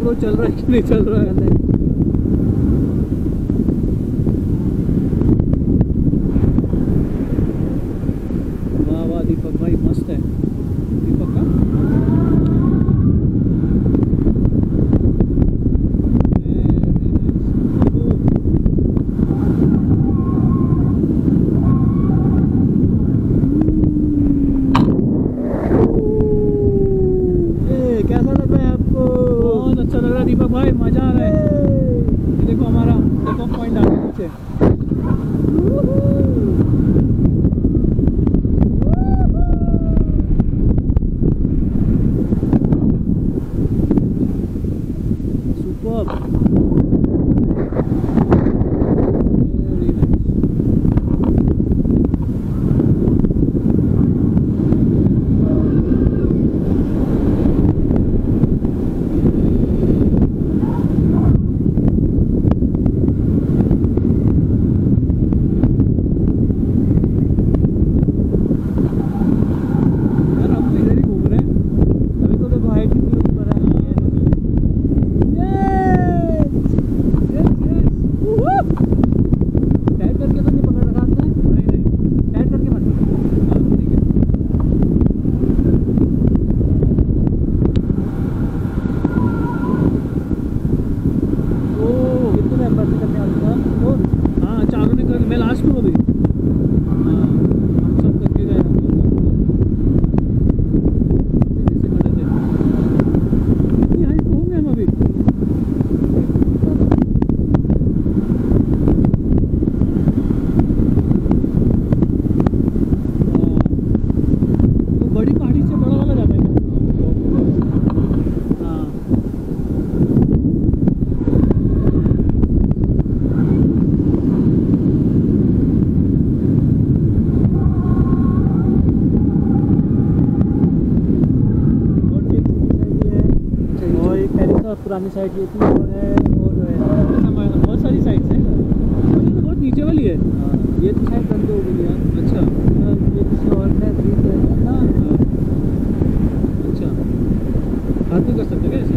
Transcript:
देखो चल रहा है कि नहीं चल रहा है। वाह वाह दीपक भाई मस्त है। दीपक का दीपक भाई मजा आ रहा है। ये देखो हमारा देखो पॉइंट आ गया नीचे। सुपर्ब। हाँ चारों ने कर, मैं लास्ट में अभी। हाँ हम सब करके गए होंगे हम अभी। तो बड़ी पहाड़ी से बड़ा वाला जाता है हाँ पुरानी साइड ये थी और है और बहुत सारी साइड्स हैं। तो बहुत नीचे वाली है। हाँ ये तो साइड बंद हो गई यार। अच्छा ये किसी और ने खरीद लिया ना। अच्छा हाथ भी कर सकते हैं क्या?